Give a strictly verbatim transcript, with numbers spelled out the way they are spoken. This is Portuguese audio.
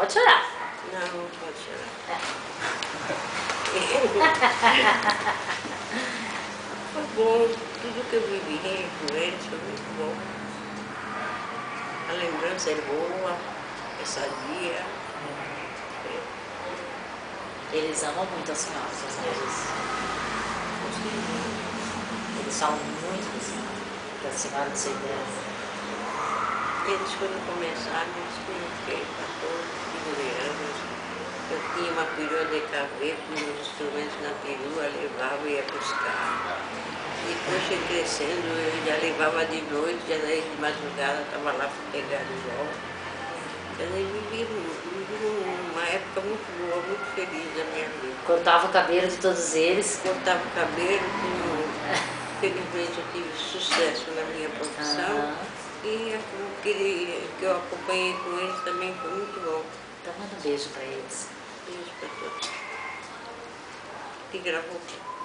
pode chorar. Não, não pode chorar. É. Foi bom, tudo que eu vivi com eles foi muito bom. A lembrança é boa, é sadia. Eles amam muito a senhora, seus netos. Eles falam muito da senhora, da senhora do seu Deus. Eles, quando começaram, eles tinham que quatorze, quinze anos. Eu tinha uma perua de caveto, meus instrumentos na perua, levava e ia buscar. Depois fui crescendo, eu já levava de noite, já daí de madrugada, estava lá para pegar de volta. Quer dizer, vivi, vivi uma época muito boa, muito feliz da minha vida. Cortava o cabelo de todos eles. Cortava o cabelo, tinha, felizmente eu tive sucesso na minha profissão. Ah. E o que, que eu acompanhei com eles também foi muito bom. Então manda um beijo para eles. Beijo para todos. Que gravou.